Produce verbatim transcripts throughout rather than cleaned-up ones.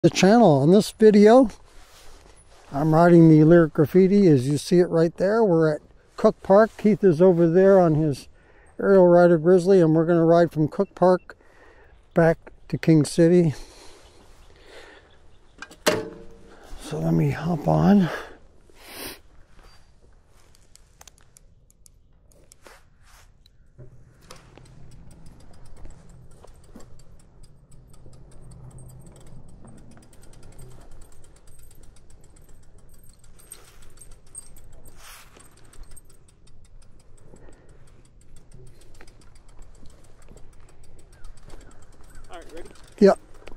The channel. On this video, I'm riding the Lyric Graffiti as you see it right there. We're at Cook Park. Keith is over there on his Aerial Rider Grizzly, and we're going to ride from Cook Park back to King City. So let me hop on. All right, ready? Yep.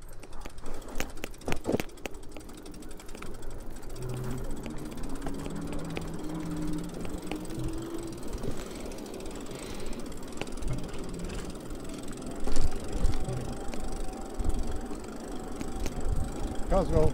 Let's go.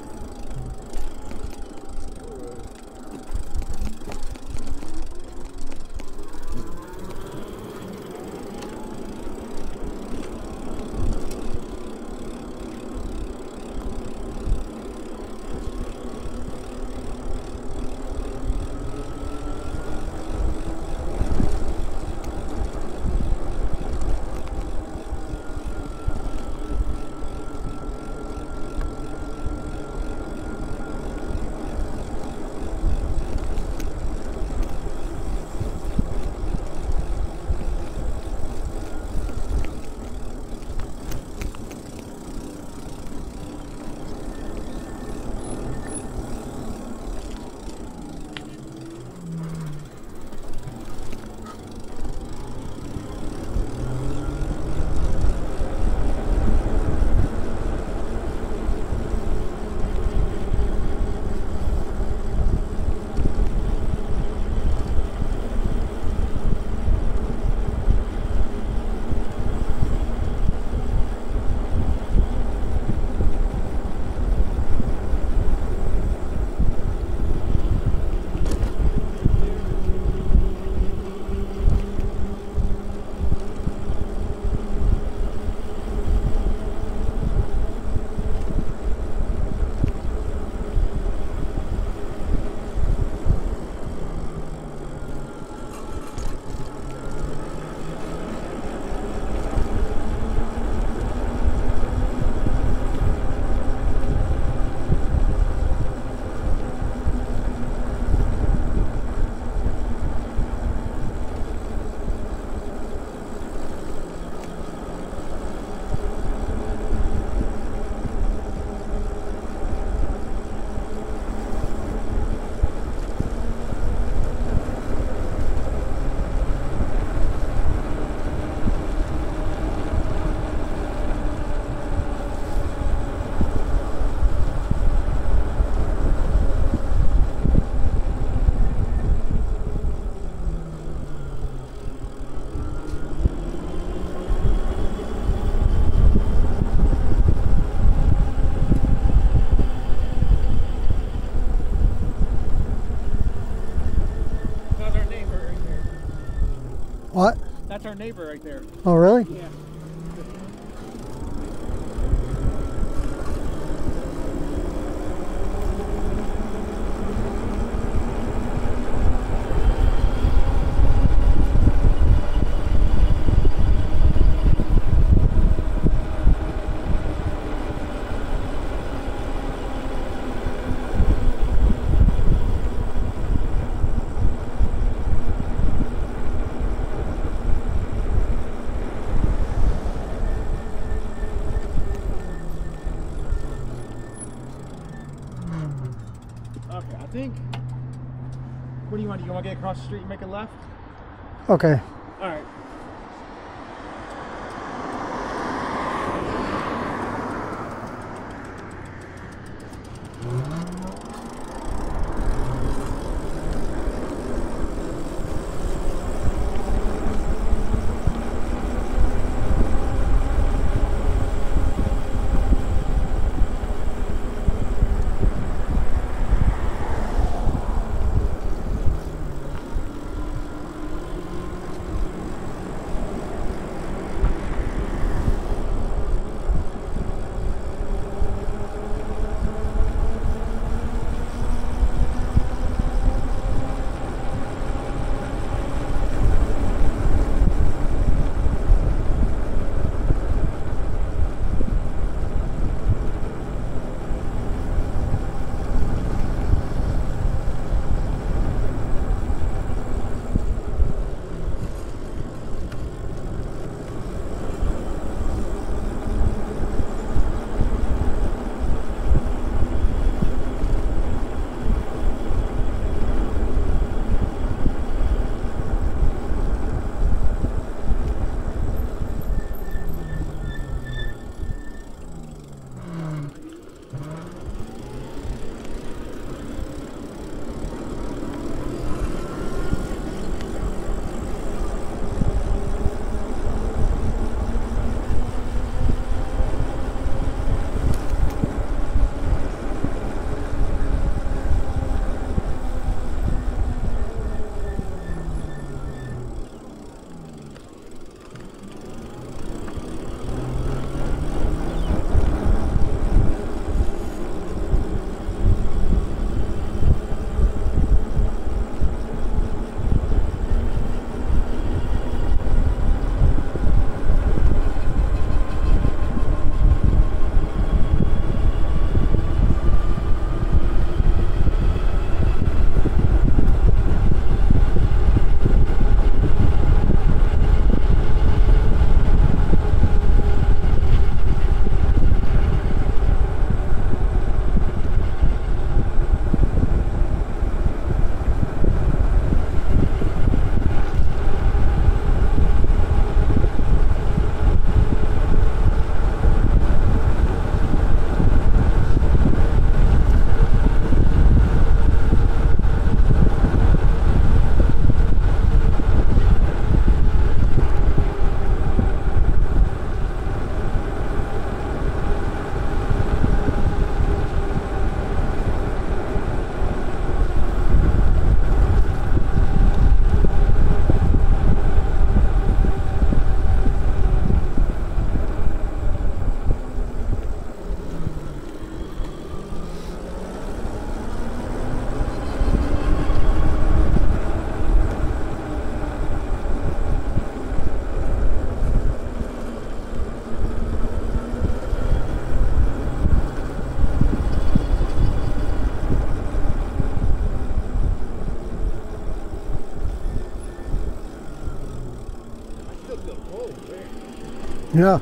What? That's our neighbor right there. Oh, really? Yeah. Okay, I think. What do you want? You want to get across the street and make a left? Okay. All right. Yeah.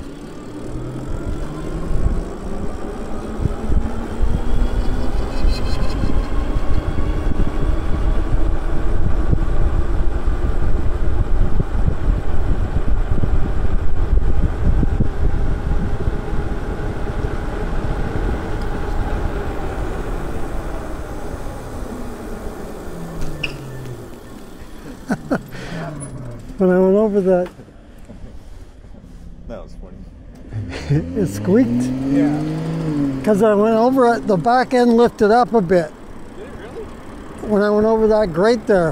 When I went over that, that was funny. it squeaked. Yeah. Because I went over it, the back end lifted up a bit. Did it really? When I went over that grate there.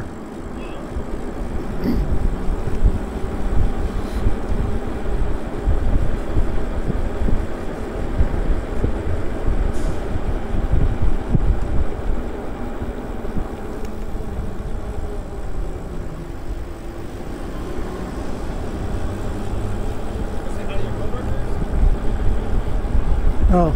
Oh.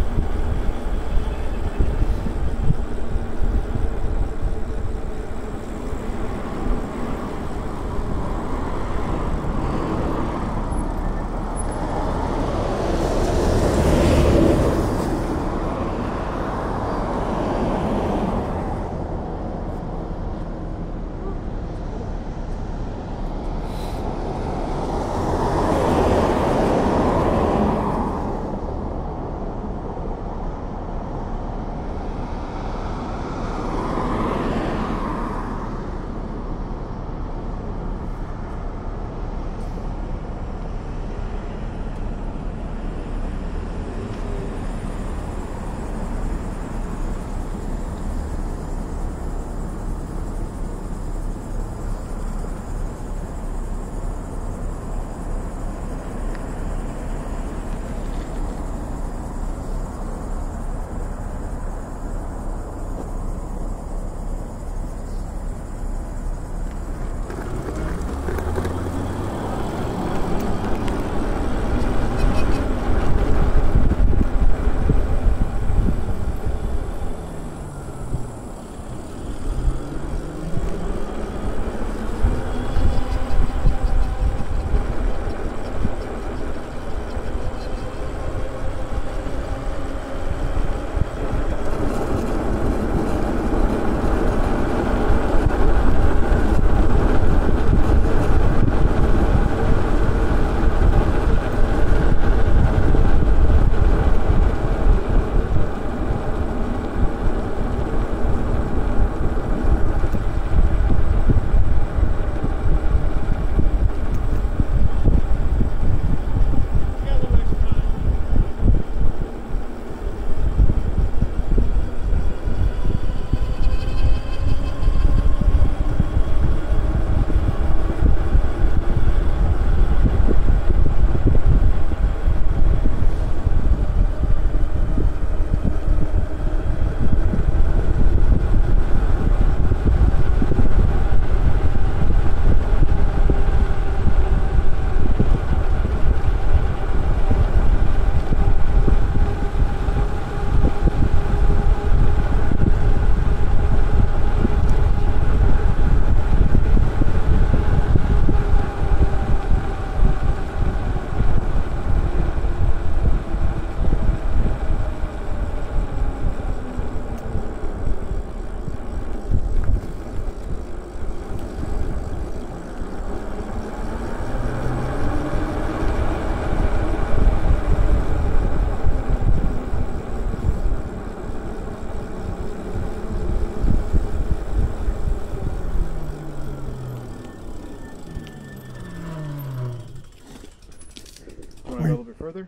Want to go a little bit further?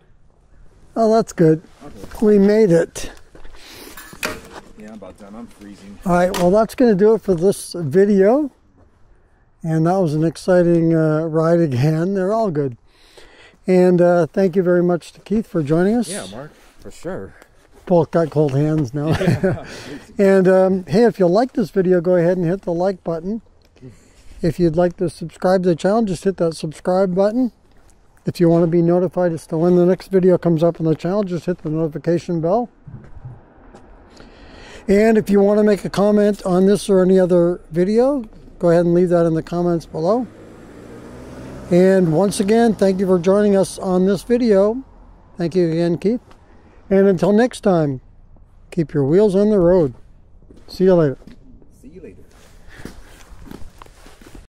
Oh, that's good. Okay. We made it. Yeah, I'm about done. I'm freezing. All right, well, that's going to do it for this video. And that was an exciting uh, ride again. They're all good. And uh, thank you very much to Keith for joining us. Yeah, Mark, for sure. Both got cold hands now. Yeah. And um, hey, if you like this video, go ahead and hit the like button. If you'd like to subscribe to the channel, just hit that subscribe button. If you want to be notified as to when the next video comes up on the channel, just hit the notification bell. And if you want to make a comment on this or any other video, go ahead and leave that in the comments below. And once again, thank you for joining us on this video. Thank you again, Keith. And until next time, keep your wheels on the road. See you later.